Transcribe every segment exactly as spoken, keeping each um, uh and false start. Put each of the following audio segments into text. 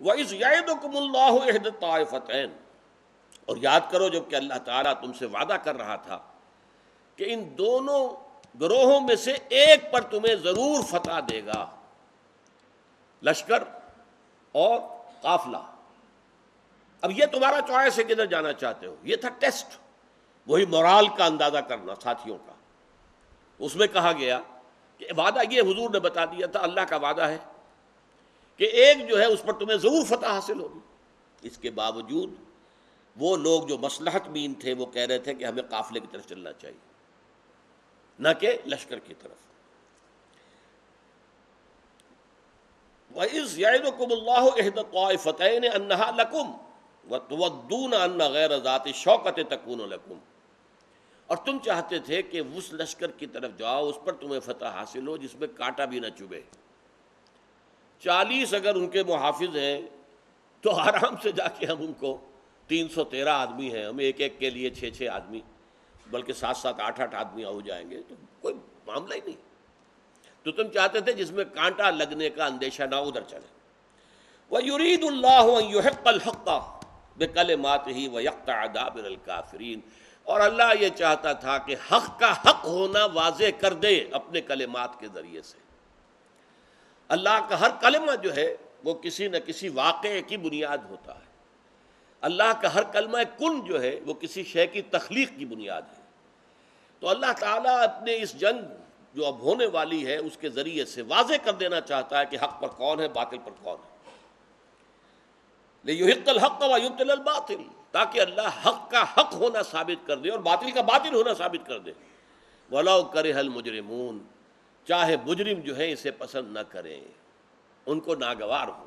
وَإِذْ يَعِدُكُمُ اللَّهُ إِحْدَى الطَّائِفَتَيْنِ، اور یاد کرو جب کہ اللہ تعالیٰ تم سے وعدہ کر رہا تھا کہ ان دونوں گروہوں میں سے ایک پر تمہیں ضرور فتح دے گا، لشکر اور قافلہ۔ اب یہ تمہارا چوائس ہے کدھر جانا چاہتے ہو، یہ تھا ٹیسٹ، وہی مورال کا اندازہ کرنا ساتھیوں کا۔ اس میں کہا گیا کہ وعدہ یہ حضور نے بتا دیا تھا، اللہ کا وعدہ ہے کہ ایک جو ہے اس پر تمہیں ضرور فتح حاصل ہوگی۔ اس کے باوجود وہ لوگ جو مصلحت بین تھے وہ کہہ رہے تھے کہ ہمیں قافلے کی طرف چلنا چاہیے، نہ کہ لشکر کی طرف۔ وَإِذْ يَعِدُكُمُ اللَّهُ إِحْدَى الطَّائِفَتَيْنِ أَنَّهَا لَكُمْ وَتُوَدُّونَ أَنَّ غَيْرَ ذَاتِ الشَّوْكَةِ تَكُونُ لَكُمْ، اور تم چاہتے تھے کہ اس لشکر کی طرف جاؤ اس پر تمہیں فتح حاصل ہو جس میں کانٹا بھی نہ چبھے۔ چالیس اگر ان کے محافظ ہیں تو آرام سے جا کے ہم ان کو، تین سو تیرہ آدمی ہیں ہم، ایک ایک کے لیے چھ چھ آدمی، بلکہ سات سات آٹھ آٹھ آدمی ہو جائیں گے تو کوئی معاملہ ہی نہیں۔ تو تم چاہتے تھے جس میں کانٹا لگنے کا اندیشہ نہ، ادھر چلے۔ وَيُرِيدُ اللَّهُ أَن يُحِقَّ الْحَقَّ بِكَلِمَاتِهِ وَيَقْطَعَ دَابِرَ الْكَافِرِينَ، اور اللہ یہ چاہتا تھا کہ حق کا حق ہونا واضح کر دے اپنے کلمات کے ذریعے سے۔ اللہ کا ہر کلمہ جو ہے وہ کسی نہ کسی واقعے کی بنیاد ہوتا ہے۔ اللہ کا ہر کلمہ کن جو ہے وہ کسی شے کی تخلیق کی بنیاد ہے۔ تو اللہ تعالیٰ اپنے اس جنگ جو اب ہونے والی ہے اس کے ذریعے سے واضح کر دینا چاہتا ہے کہ حق پر کون ہے، باطل پر کون ہے۔ لِيُحِقَّ الْحَقَّ وَيُبْطِلَ الْبَاطِلَ، تاکہ اللہ حق کا حق ہونا ثابت کر دے اور باطل کا باطل ہونا ثابت کر دے۔ وَلَوْ كَرِهَ الْمُجْرِمُونَ، چاہے مجرم جو ہیں اسے پسند نہ کریں، ان کو ناگوار ہو۔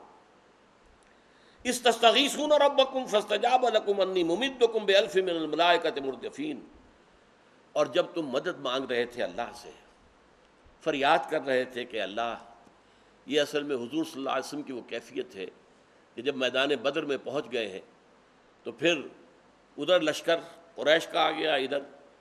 اِسْتَسْتَغِيثُونَ رَبَّكُمْ فَاسْتَجَابَ لَكُمْ أَنِّي مُمِدُّكُمْ بِأَلْفٍ مِّنَ الْمَلَائِكَةِ مُرْدِفِينَ، اور جب تم مدد مانگ رہے تھے اللہ سے، فریاد کر رہے تھے کہ اللہ، یہ اصل میں حضور صلی اللہ علیہ وسلم کی وہ کیفیت ہے کہ جب میدان بدر میں پہنچ گئے ہیں تو پھر ادھر لشکر قریش کا آ گیا، ادھر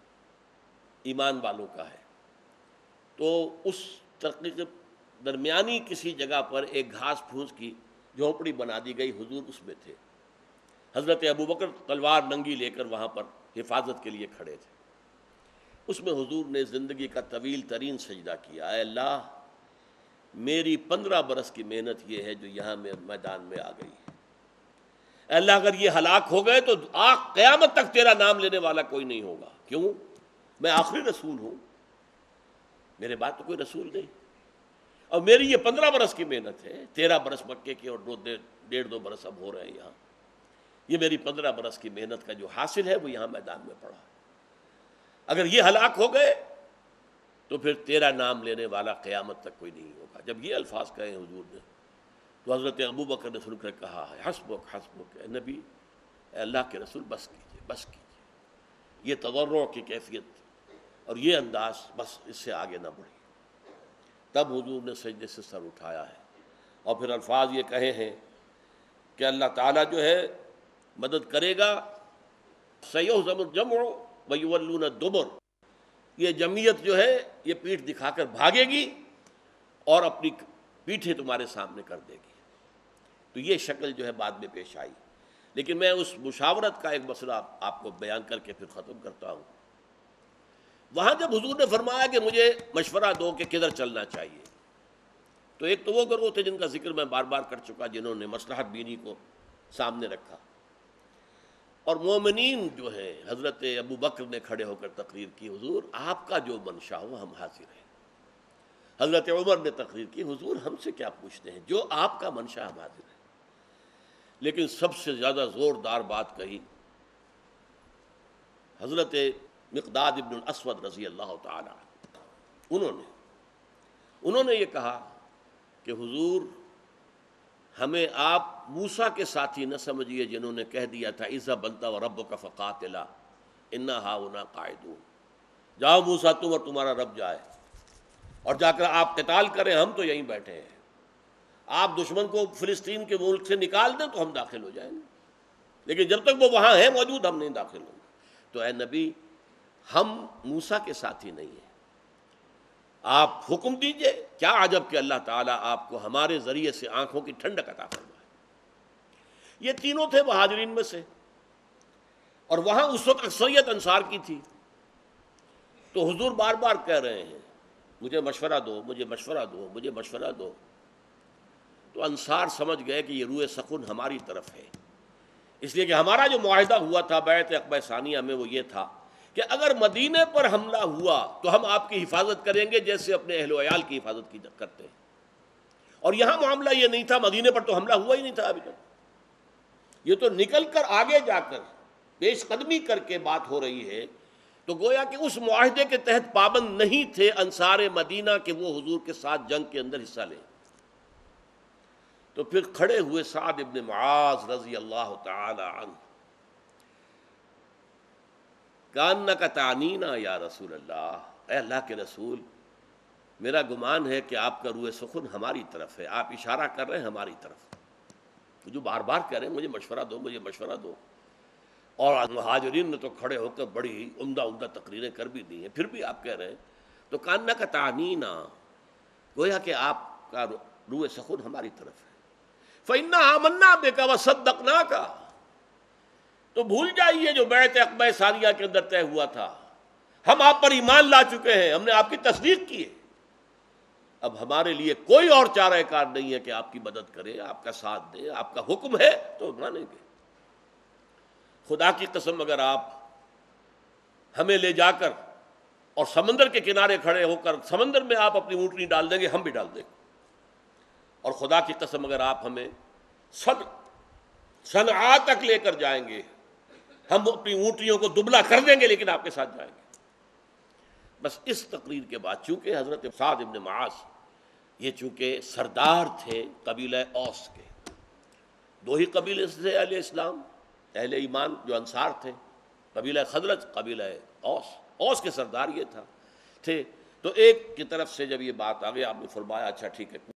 ایمان والوں کا ہے، تو اس تحقیق درمیانی کسی جگہ پر ایک گھاس پھوس کی جھونپڑی بنا دی گئی، حضور اس میں تھے۔ حضرت ابوبکر تلوار ننگی لے کر وہاں پر حفاظت کے لیے کھڑے تھے۔ اس میں حضور نے زندگی کا طویل ترین سجدہ کیا، اے اللہ میری پندرہ برس کی محنت یہ ہے جو یہاں میں میدان میں آ گئی ہے، اے اللہ اگر یہ ہلاک ہو گئے تو آخ قیامت تک تیرا نام لینے والا کوئی نہیں ہوگا، کیوں؟ میں آخری رسول ہوں، میرے بعد تو کوئی رسول نہیں، اور میری یہ پندرہ برس کی محنت ہے، تیرہ برس مکے کی اور دو ڈیڑھ دو برس اب ہو رہے ہیں یہاں، یہ میری پندرہ برس کی محنت کا جو حاصل ہے وہ یہاں میدان میں پڑا ہے، اگر یہ ہلاک ہو گئے تو پھر تیرا نام لینے والا قیامت تک کوئی نہیں ہوگا۔ جب یہ الفاظ کہے حضور نے تو حضرت ابوبکر نے سن کر کہا ہے حسبک حسبک، اے نبی، اے اللہ کے رسول بس کیجئے بس کیجئے، یہ تضرع کی کیفیت اور یہ انداز، بس اس سے آگے نہ بڑھی۔ تب حضور نے سجدے سے سر اٹھایا ہے اور پھر الفاظ یہ کہے ہیں کہ اللہ تعالیٰ جو ہے مدد کرے گا، سیہزم الجمع ویولون الدبر، یہ جمعیت جو ہے یہ پیٹھ دکھا کر بھاگے گی اور اپنی پیٹھیں تمہارے سامنے کر دے گی۔ تو یہ شکل جو ہے بعد میں پیش آئی، لیکن میں اس مشاورت کا ایک مسئلہ آپ کو بیان کر کے پھر ختم کرتا ہوں۔ وہاں جب حضور نے فرمایا کہ مجھے مشورہ دو کہ کدھر چلنا چاہیے، تو ایک تو وہ گروہ تھے جن کا ذکر میں بار بار کر چکا، جنہوں نے مصلحت بینی کو سامنے رکھا، اور مومنین جو ہیں حضرت ابو بکر نے کھڑے ہو کر تقریر کی، حضور آپ کا جو منشا ہو ہم حاضر ہیں۔ حضرت عمر نے تقریر کی، حضور ہم سے کیا پوچھتے ہیں، جو آپ کا منشا ہم حاضر ہیں۔ لیکن سب سے زیادہ زوردار بات کہی حضرت مقداد ابن الاسود رضی اللہ تعالی عنہ، انہوں نے انہوں نے یہ کہا کہ حضور ہمیں آپ موسیٰ کے ساتھی نہ سمجھیے جنہوں نے کہہ دیا تھا اذهب انت وربک فقاتلا انا ہاہنا قاعدون، جاؤ موسیٰ تم اور تمہارا رب جائے اور جا کر آپ قتال کریں، ہم تو یہیں بیٹھے ہیں، آپ دشمن کو فلسطین کے ملک سے نکال دیں تو ہم داخل ہو جائیں گے، لیکن جب تک وہ وہاں ہیں موجود ہم نہیں داخل ہوں گے۔ تو اے نبی ہم موسیٰ کے ساتھی نہیں ہیں، آپ حکم دیجئے، کیا عجب کہ اللہ تعالیٰ آپ کو ہمارے ذریعے سے آنکھوں کی ٹھنڈک عطا فرمائے۔ یہ تینوں تھے مہاجرین میں سے، اور وہاں اس وقت اکثریت انصار کی تھی۔ تو حضور بار بار کہہ رہے ہیں مجھے مشورہ دو، مجھے مشورہ دو، مجھے مشورہ دو۔ تو انصار سمجھ گئے کہ یہ روئے سخن ہماری طرف ہے، اس لیے کہ ہمارا جو معاہدہ ہوا تھا بیعت عقبہ ثانیہ میں وہ یہ تھا کہ اگر مدینے پر حملہ ہوا تو ہم آپ کی حفاظت کریں گے جیسے اپنے اہل و عیال کی حفاظت کی کرتے ہیں۔ اور یہاں معاملہ یہ نہیں تھا، مدینے پر تو حملہ ہوا ہی نہیں تھا ابھی تک، یہ تو نکل کر آگے جا کر پیش قدمی کر کے بات ہو رہی ہے۔ تو گویا کہ اس معاہدے کے تحت پابند نہیں تھے انصار مدینہ کہ وہ حضور کے ساتھ جنگ کے اندر حصہ لیں۔ تو پھر کھڑے ہوئے سعد ابن معاذ رضی اللہ تعالی عنہ، کانک تعنینا یا رسول اللہ، اے اللہ کے رسول، میرا گمان ہے کہ آپ کا روح سخن ہماری طرف ہے، آپ اشارہ کر رہے ہیں ہماری طرف، جو بار بار کہہ رہے ہیں مجھے مشورہ دو، مجھے مشورہ دو۔ اور مہاجرین نے تو کھڑے ہو کر بڑی عمدہ عمدہ تقریریں کر بھی دی ہیں، پھر بھی آپ کہہ رہے ہیں۔ تو کانک تعنینا، گویا کہ آپ کا روح سخن ہماری طرف ہے۔ فَإِنَّا آمَنَّا بِكَ وَصَدَّقْنَاكَ، تو بھول جائیے جو بیعت عقبہ ثانیہ کے اندر طے ہوا تھا، ہم آپ پر ایمان لا چکے ہیں، ہم نے آپ کی تصدیق کی ہے، اب ہمارے لیے کوئی اور چارہ کار نہیں ہے کہ آپ کی مدد کرے، آپ کا ساتھ دے، آپ کا حکم ہے تو مانیں گے۔ خدا کی قسم اگر آپ ہمیں لے جا کر اور سمندر کے کنارے کھڑے ہو کر سمندر میں آپ اپنی اونٹنی ڈال دیں گے، ہم بھی ڈال دیں گے، اور خدا کی قسم اگر آپ ہمیں صد صنعاء تک لے کر جائیں گے، ہم اپنی اونٹنیوں کو دبلا کر دیں گے لیکن آپ کے ساتھ جائیں گے۔ بس اس تقریر کے بعد چونکہ حضرت سعد ابن معاذ یہ چونکہ سردار تھے قبیلہ اوس کے، دو ہی قبیلے سے اہل اسلام اہل ایمان جو انصار تھے، قبیلہ خزرج، قبیلہ اوس، اوس کے سردار یہ تھا تھے۔ تو ایک کی طرف سے جب یہ بات آ گئی، آپ نے فرمایا اچھا ٹھیک ہے،